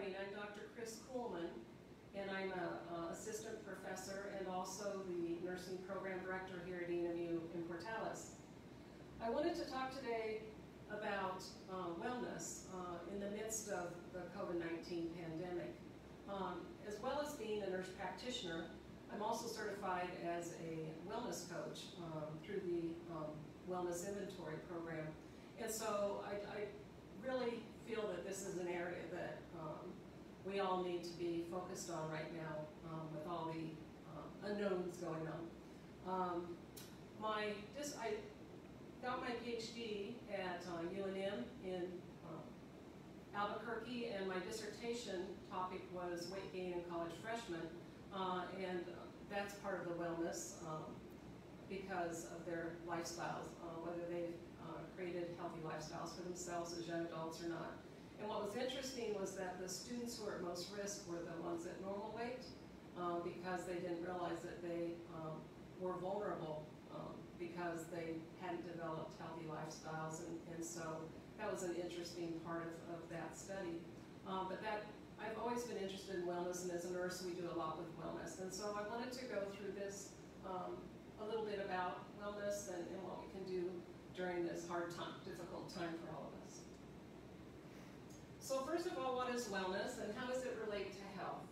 morning. I'm Dr. Kuhlmann, and I'm an assistant professor and also the nursing program director here at ENMU in Portales. I wanted to talk today about wellness in the midst of the COVID-19 pandemic. As well as being a nurse practitioner, I'm also certified as a wellness coach through the Wellness Inventory Program. And so I really feel that this is an area that we all need to be focused on right now with all the unknowns going on. I got my PhD at UNM in Albuquerque, and my dissertation topic was weight gain in college freshmen, and that's part of the wellness because of their lifestyles, whether they've created healthy lifestyles for themselves as young adults or not. And what was interesting was that the students who were at most risk were the ones at normal weight because they didn't realize that they were vulnerable because they hadn't developed healthy lifestyles, and so that was an interesting part of that study. I've always been interested in wellness, and as a nurse we do a lot with wellness, and so I wanted to go through this a little bit about wellness and what we can do during this hard time, difficult time for all of us. So first of all, what is wellness and how does it relate to health?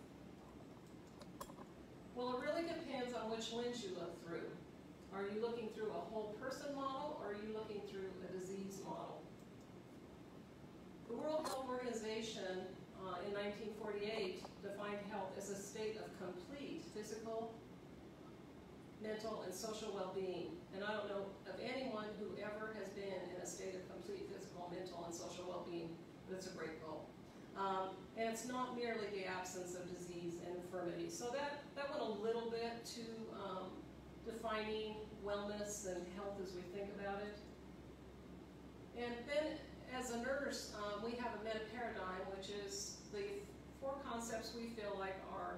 Well, it really depends on which lens you look through. Are you looking through a whole person model, or are you looking through a disease model? The World Health Organization in 1948 defined health as a state of complete physical, mental, and social well-being. And I don't know of anyone who ever has been in a state of complete physical, mental, and social well-being, but it's a great goal. And it's not merely the absence of disease and infirmity. So that went a little bit to defining wellness and health as we think about it. And then as a nurse, we have a meta paradigm, which is the four concepts we feel like are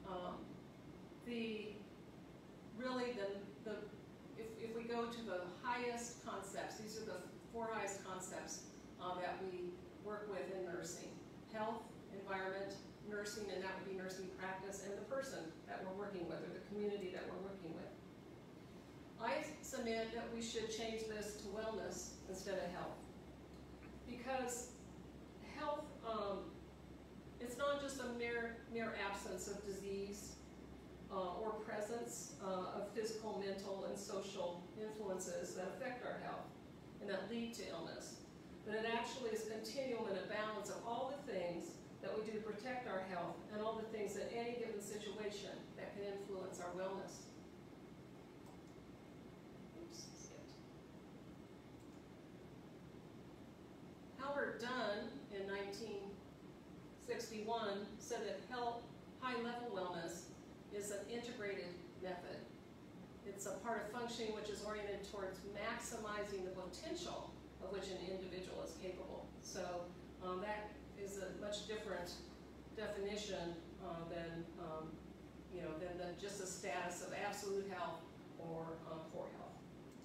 if we go to the highest concepts, these are the four highest concepts that we work with in nursing: health, environment, nursing, and that would be nursing practice, and the person that we're working with, or the community that we're working with. I submit that we should change this to wellness instead of health, because health, it's not just a mere absence of disease or presence of physical, mental, and social influences that affect our health and that lead to illness, but it actually is a continuum and a balance of all the things that we do to protect our health and all the things in any given situation that can influence our wellness. Howard Dunn in 1961 said that high-level wellness is an integrated method. It's a part of functioning which is oriented towards maximizing the potential of which an individual is capable. So that is a much different definition than just a status of absolute health or poor health.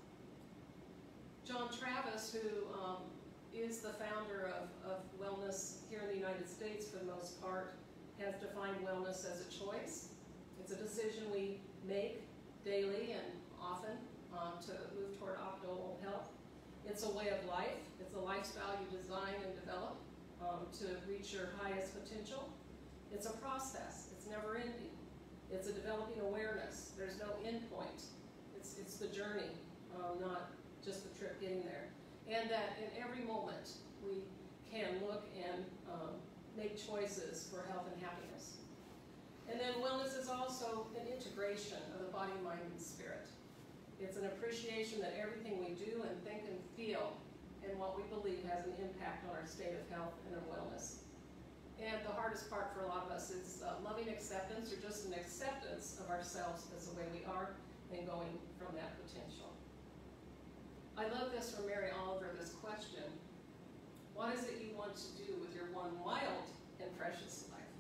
John Travis, who is the founder of wellness here in the United States for the most part, has defined wellness as a choice. It's a decision we make daily and often to move toward optimal health. It's a way of life. It's a lifestyle you design and develop to reach your highest potential. It's a process. It's never ending. It's a developing awareness. There's no end point. It's the journey, not just the trip getting there. And that in every moment we can look and make choices for health and happiness. And then wellness is also an integration of the body, mind, and spirit. It's an appreciation that everything we do and think and feel and what we believe has an impact on our state of health and our wellness. And the hardest part for a lot of us is loving acceptance, or just an acceptance of ourselves as the way we are and going from that potential. I love this from Mary Oliver, this question: what is it you want to do with your one wild and precious life?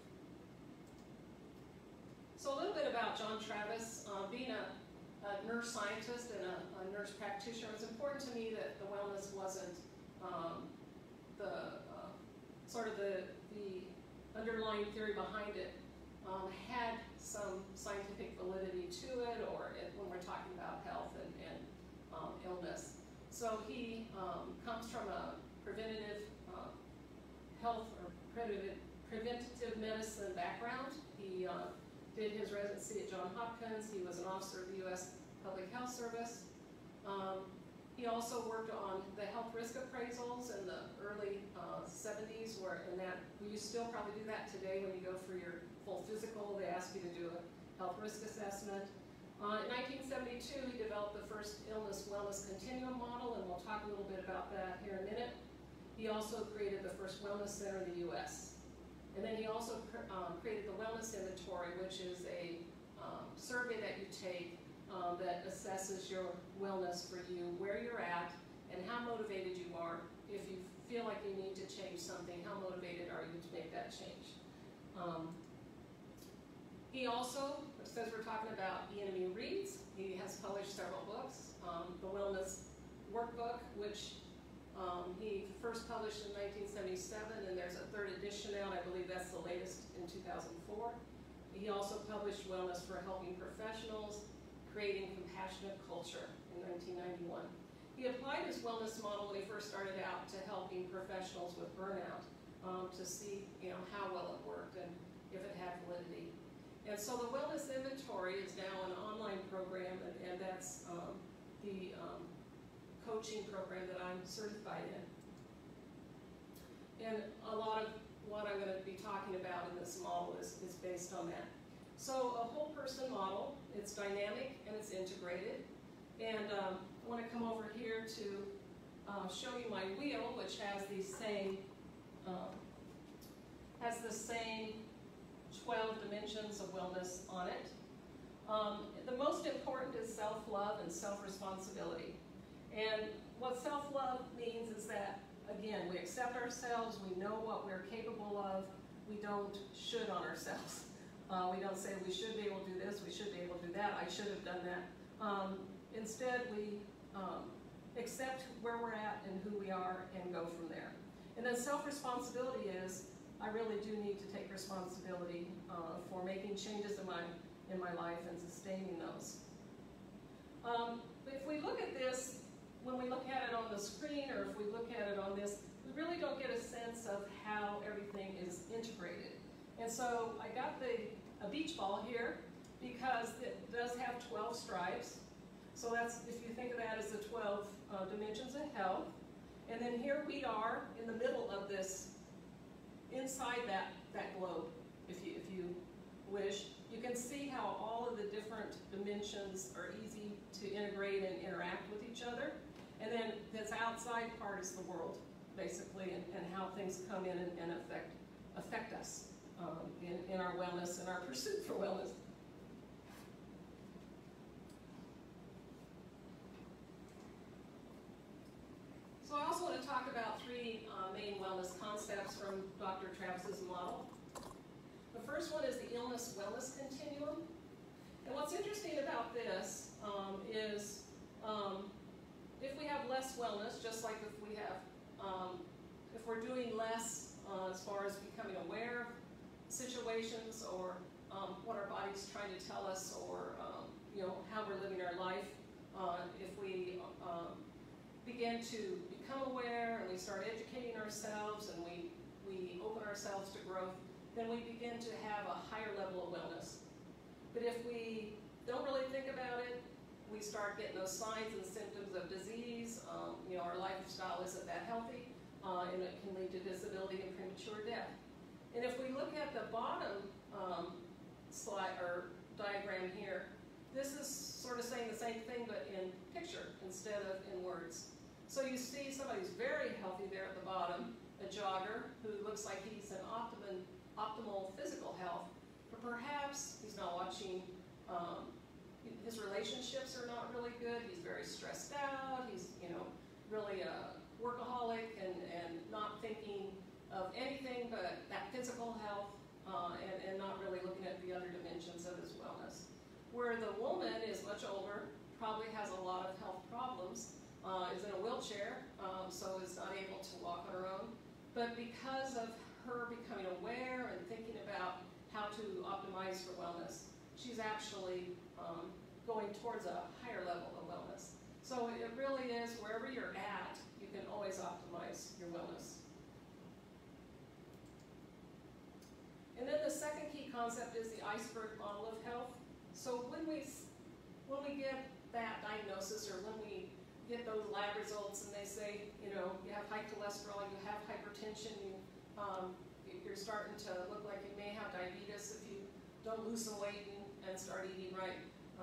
So a little bit about John Travis. Being a nurse scientist and a nurse practitioner, it was important to me that the wellness wasn't underlying theory behind it had some scientific validity to it, or when we're talking about health and illness. So he comes from a preventative health or preventative medicine background. He did his residency at Johns Hopkins. He was an officer of the U.S. Public Health Service. He also worked on the health risk appraisals in the early 70s, and that you still probably do that today when you go for your full physical. They ask you to do a health risk assessment. In 1972, he developed the first illness-wellness continuum model, and we'll talk a little bit about that here in a minute. He also created the first wellness center in the U.S. And then he also created the wellness inventory, which is a survey that you take that assesses your wellness for you, where you're at, and how motivated you are. If you feel like you need to change something, how motivated are you to make that change? He also, since we're talking about ENMU reads, he has published several books. The Wellness Workbook, which he first published in 1977, and there's a third edition out. I believe that's the latest in 2004. He also published Wellness for Helping Professionals, Creating Compassionate Culture in 1991. He applied his wellness model when he first started out to helping professionals with burnout to see how well it worked and if it had validity. And so the Wellness Inventory is now an online program, and that's the coaching program that I'm certified in. And a lot of what I'm going to be talking about in this model is based on that. So a whole person model, it's dynamic and it's integrated. And I want to come over here to show you my wheel, which has the same 12 dimensions of wellness on it. The most important is self-love and self-responsibility. And what self-love means is that, again, we accept ourselves, we know what we're capable of, we don't should on ourselves. We don't say we should be able to do this, we should be able to do that, I should have done that. Instead, we accept where we're at and who we are and go from there. And then self-responsibility is, I really do need to take responsibility for making changes in my life and sustaining those. But if we look at this, when we look at it on the screen, or if we look at it on this, we really don't get a sense of how everything is integrated. And so I got a beach ball here because it does have 12 stripes. So that's, if you think of that as the 12 dimensions of health. And then here we are in the middle of this, inside that globe, if you wish. You can see how all of the different dimensions are easy to integrate and interact with each other. And then this outside part is the world, basically, and how things come in and affect us in our wellness and our pursuit for wellness. So I also want to talk about three main wellness concepts from Dr. Travis's model. The first one is the illness-wellness continuum. And what's interesting about this is if we have less wellness, just like if we have, if we're doing less as far as becoming aware of situations or what our body's trying to tell us, or how we're living our life, if we begin to become aware and we start educating ourselves and we open ourselves to growth, then we begin to have a higher level of wellness. But if we don't really think about it, we start getting those signs and symptoms of disease. Our lifestyle isn't that healthy, and it can lead to disability and premature death. And if we look at the bottom slide or diagram here, this is sort of saying the same thing but in picture instead of in words. So you see somebody who's very healthy there at the bottom, a jogger who looks like he's in optimal physical health, but perhaps he's not watching, his relationships are not really good, he's very stressed out, he's really a workaholic and not thinking of anything but that physical health and not really looking at the other dimensions of his wellness. Where the woman is much older, probably has a lot of health problems, is in a wheelchair, so is not able to walk on her own. But because of her becoming aware and thinking about how to optimize her wellness. She's actually going towards a higher level of wellness. So it really is, wherever you're at, you can always optimize your wellness. And then the second key concept is the iceberg model of health. So when we get that diagnosis, or when we get those lab results and they say, you know, you have high cholesterol, you have hypertension, you're starting to look like you may have diabetes if you don't lose some weight and start eating right.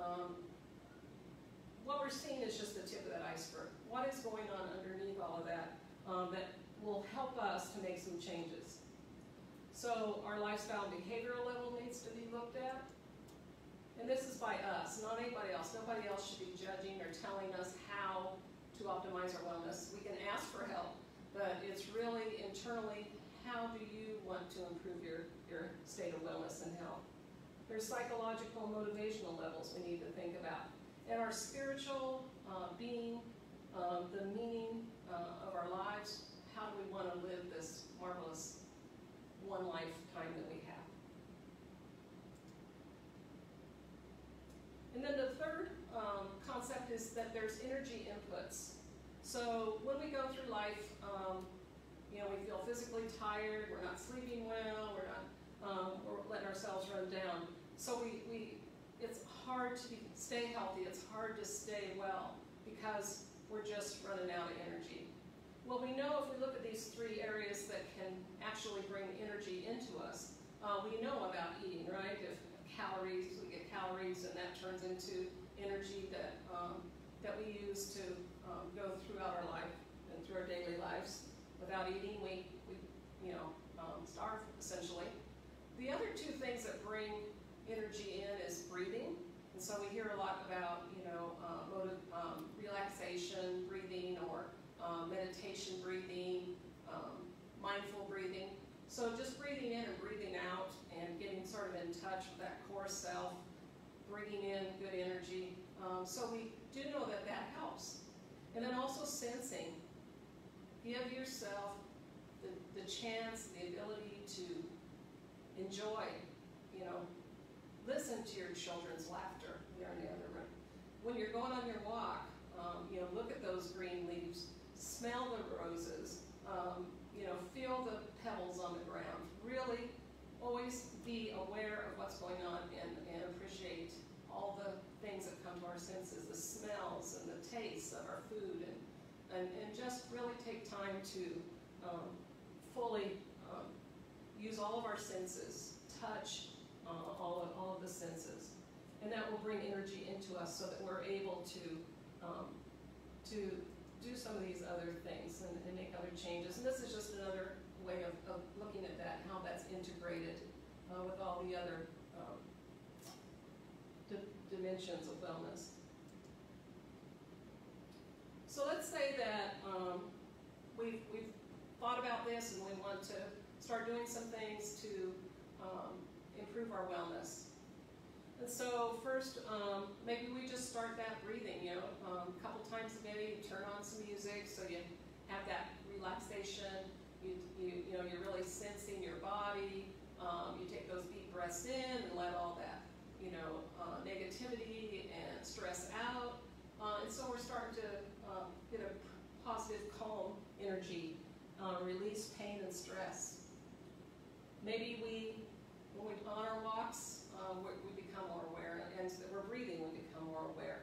What we're seeing is just the tip of that iceberg. What is going on underneath all of that that will help us to make some changes? So our lifestyle and behavioral level needs to be looked at. And this is by us, not anybody else. Nobody else should be judging or telling us how to optimize our wellness. We can ask for help, but it's really internally, how do you want to improve your state of wellness and health? There's psychological and motivational levels we need to think about. And our spiritual being, the meaning of our lives, how do we want to live this marvelous one lifetime that we have? And then the third concept is that there's energy inputs. So when we go through life, you know, we feel physically tired, we're not sleeping well, we're letting ourselves run down. So it's hard to stay healthy, it's hard to stay well, because we're just running out of energy. Well, we know if we look at these three areas that can actually bring energy into us, we know about eating, right? If calories, we get calories, and that turns into energy that we use to go throughout our life and through our daily lives. Without eating, we starve, essentially. The other two things that bring energy in is breathing. And so we hear a lot about, relaxation breathing, or meditation breathing, mindful breathing. So just breathing in and breathing out and getting sort of in touch with that core self, bringing in good energy. So we do know that that helps. And then also sensing. Give yourself the chance, the ability to enjoy, listen to your children's laughter there in the other room. When you're going on your walk, look at those green leaves, smell the roses, feel the pebbles on the ground. Really always be aware of what's going on and appreciate all the things that come to our senses, the smells and the tastes of our food, and just really take time to fully use all of our senses, touch all of the senses. And that will bring energy into us so that we're able to do some of these other things and make other changes. And this is just another way of looking at that, how that's integrated with all the other dimensions of wellness. So let's say that we've thought about this and we want to start doing some things to improve our wellness. And so first, maybe we just start that breathing, a couple times a day, turn on some music so you have that relaxation, you're really sensing your body, you take those deep breaths in and let all that, negativity and stress out. And so we're starting to get a positive, calm energy, release pain and stress. Maybe when we on our walks, we become more aware, and as we're breathing, we become more aware.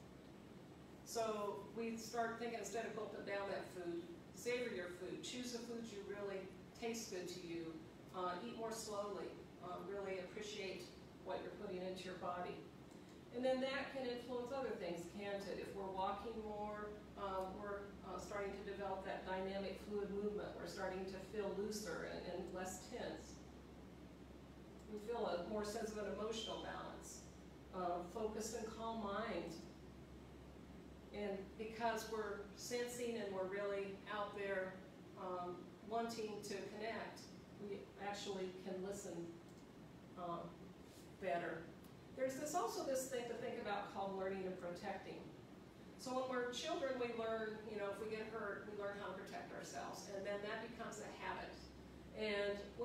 So we start thinking, instead of gulping down that food, savor your food. Choose the foods you really taste good to you. Eat more slowly. Really appreciate what you're putting into your body. And then that can influence other things, can't it? If we're walking more, we're starting to develop that dynamic fluid movement. We're starting to feel looser and less tense. We feel a more sense of an emotional balance, focused and calm mind. And because we're sensing and we're really out there wanting to connect, we actually can listen better. There's also this thing to think about called learning and protecting. So when we're children, we learn, if we get hurt, we learn how to protect ourselves. And then that becomes a habit. And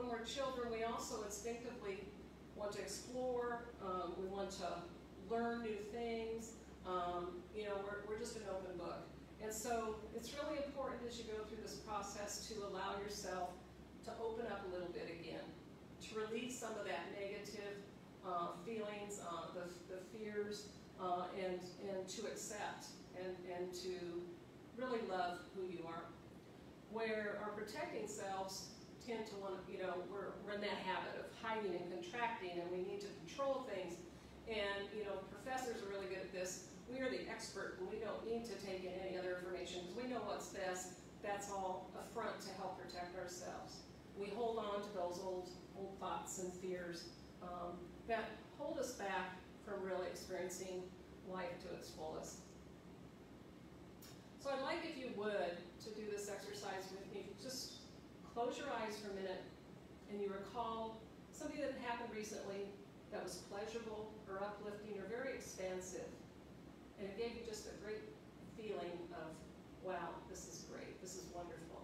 also instinctively want to explore, we want to learn new things. You know, we're just an open book. And so it's really important as you go through this process to allow yourself to open up a little bit again, to release some of that negative feelings, the fears, and to accept and to really love who you are. Where our protecting selves tend to want to, you know, we're in that habit of hiding and contracting, and we need to control things. And, you know, professors are really good at this. We are the expert, and we don't need to take in any other information because we know what's best. That's all a front to help protect ourselves. We hold on to those old thoughts and fears that hold us back from really experiencing life to its fullest. So I'd like, if you would, to do this exercise with me. Just close your eyes for a minute and you recall something that happened recently that was pleasurable or uplifting or very expansive. And it gave you just a great feeling of, wow, this is great, this is wonderful.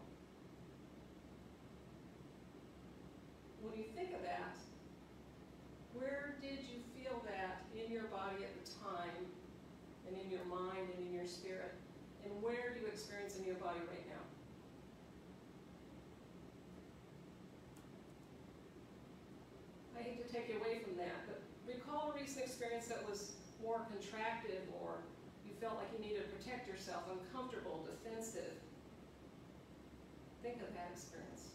When you think of that, where did you feel that in your body at the time, and in your mind, and in your spirit? And where do you experience in your body right now? I hate to take you away from that, but recall a recent experience that was more contracted, or you felt like you needed to protect yourself, uncomfortable, defensive. Think of that experience.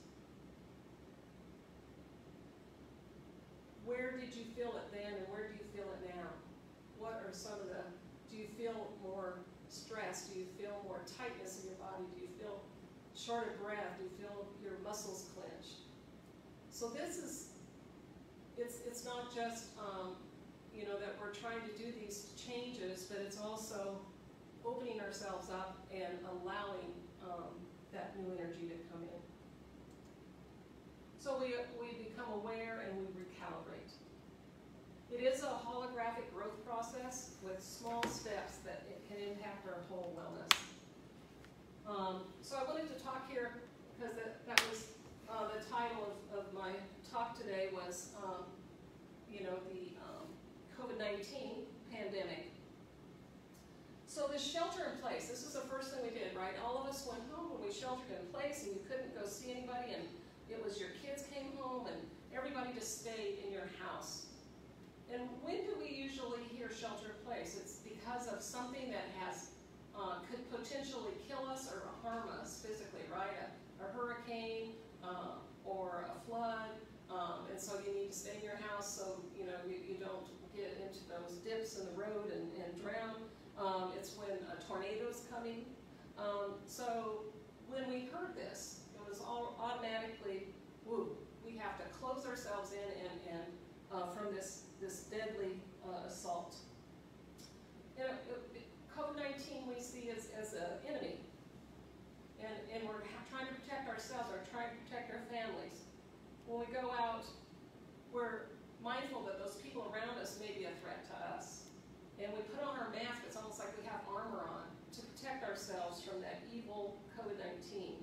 Where did you feel it then, and where do you feel it now? What are some of the, do you feel more stress? Do you feel more tightness in your body? Do you feel short of breath? Do you feel your muscles clench? So this is, it's not just, you know, that we're trying to do these changes, but it's also opening ourselves up and allowing that new energy to come in. So we become aware and we recalibrate. It is a holographic growth process with small steps that it can impact our whole wellness. So I wanted to talk here because that was the title of my talk today was, you know, the COVID-19 pandemic. So this shelter in place, this is the first thing we did, right? All of us went home when we sheltered in place, and you couldn't go see anybody, and it was your kids came home, and everybody just stayed in your house. And when do we usually hear shelter in place? It's because of something that has could potentially kill us or harm us physically, right? A hurricane or a flood, and so you need to stay in your house so you know you don't get into those dips in the road and drown. It's when a tornado is coming. So when we heard this, it was all automatically, woo, we have to close ourselves in and from this deadly assault. You know, COVID-19 we see as an enemy, and we're trying to protect ourselves, or trying to protect our families. When we go out, we're mindful that those people around us may be a threat to us. And we put on our mask, it's almost like we have armor on to protect ourselves from that evil COVID-19.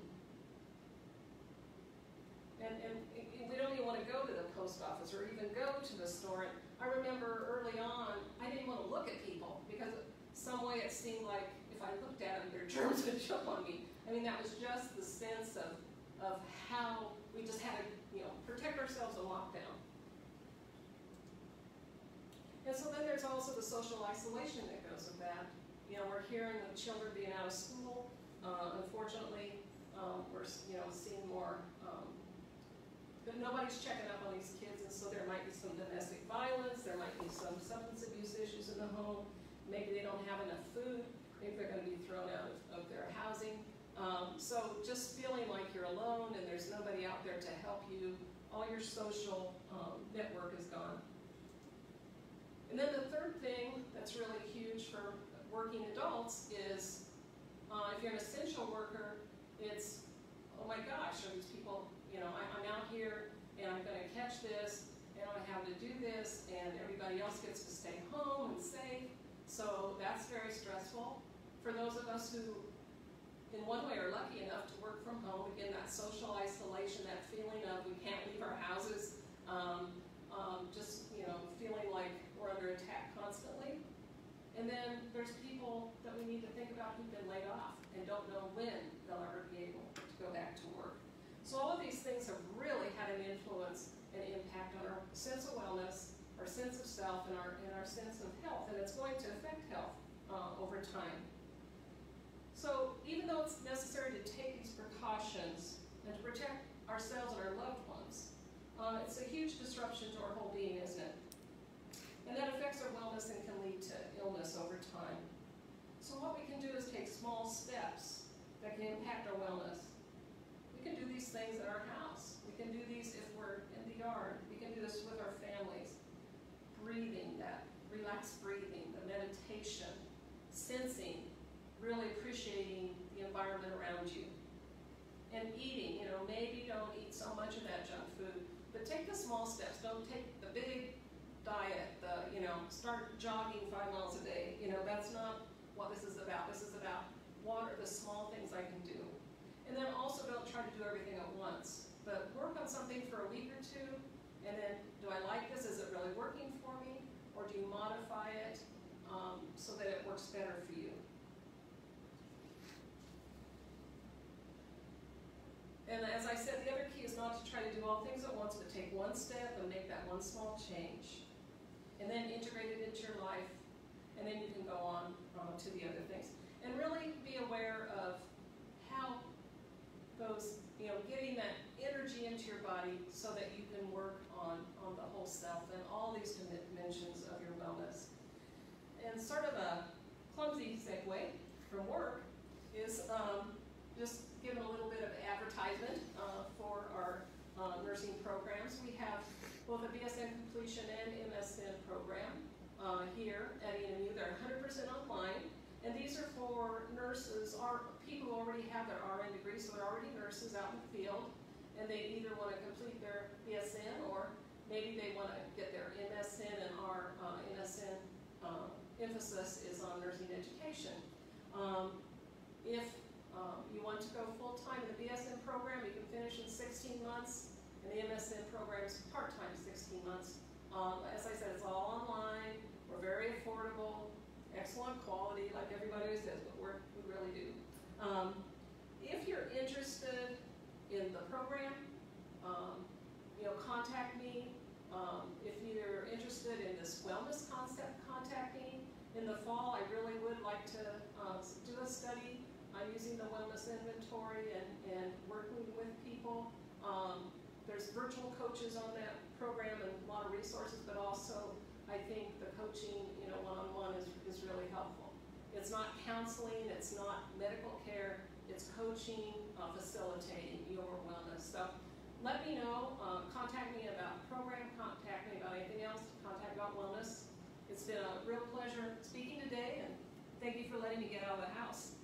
And we don't even want to go to the post office or even go to the store. And I remember early on, I didn't want to look at people because some way it seemed like if I looked at them, their germs would jump on me. I mean, that was just the sense of how we just had to, you know, protect ourselves in lockdown. And so then there's also the social isolation that goes with that. You know, we're hearing of children being out of school. Unfortunately, we're seeing more, but nobody's checking up on these kids, and so there might be some domestic violence, there might be some substance abuse issues in the home, maybe they don't have enough food, maybe they're going to be thrown out of their housing. So just feeling like you're alone and there's nobody out there to help you, all your social network is gone. And then the third thing that's really huge for working adults is if you're an essential worker, it's, oh my gosh, are these people, you know, I'm out here and I'm going to catch this and I have to do this and everybody else gets to stay home and safe. So that's very stressful. For those of us who, in one way, are lucky enough to work from home, again, that social isolation, that feeling of we can't leave our houses, And then there's people that we need to think about who've been laid off and don't know when they'll ever be able to go back to work. So all of these things have really had an influence and impact on our sense of wellness, our sense of self, and our sense of health, and it's going to affect health over time. So even though it's necessary to take these precautions and to protect ourselves and our loved ones, it's a huge disruption to our whole being, isn't it? And that affects our wellness and can lead to illness over time. So what we can do is take small steps that can impact our wellness. We can do these things at our house. We can do these if we're in the yard. We can do this with our families. Breathing, that relaxed breathing, the meditation, sensing, really appreciating the environment around you. And eating, maybe don't eat so much of that junk food, but take the small steps. Don't take the big diet, start jogging 5 miles a day. That's not what this is about. This is about what are the small things I can do. And then also don't try to do everything at once, but work on something for a week or two, and then do I like this? Is it really working for me? Or do you modify it so that it works better for you? And as I said, the other key is not to try to do all things at once, but take one step and make that one small change. And then integrate it into your life, and then you can go on to the other things. And really be aware of how those, getting that energy into your body so that you can work on the whole self and all these dimensions of your wellness. And sort of a clumsy segue from work is just giving a little bit of advertisement for our nursing programs. We have both a BSN completion and MSN program here at ENMU. They're 100% online, and these are for nurses or people who already have their RN degree, so they're already nurses out in the field, and they either want to complete their BSN or maybe they want to get their MSN, and our MSN emphasis is on nursing education. If you want to go full-time in the BSN program, you can finish in 16 months, and the MSN program is part-time, 16 months. As I said, it's all online. We're very affordable, excellent quality, like everybody says, but we really do. If you're interested in the program, contact me. If you're interested in this wellness concept, contact me. In the fall, I really would like to do a study using the wellness inventory and working with people. There's virtual coaches on that program and a lot of resources, but also I think the coaching, one-on-one is really helpful. It's not counseling, it's not medical care, it's coaching, facilitating your wellness. So let me know, contact me about the program, contact me about anything else, contact about wellness. It's been a real pleasure speaking today, and thank you for letting me get out of the house.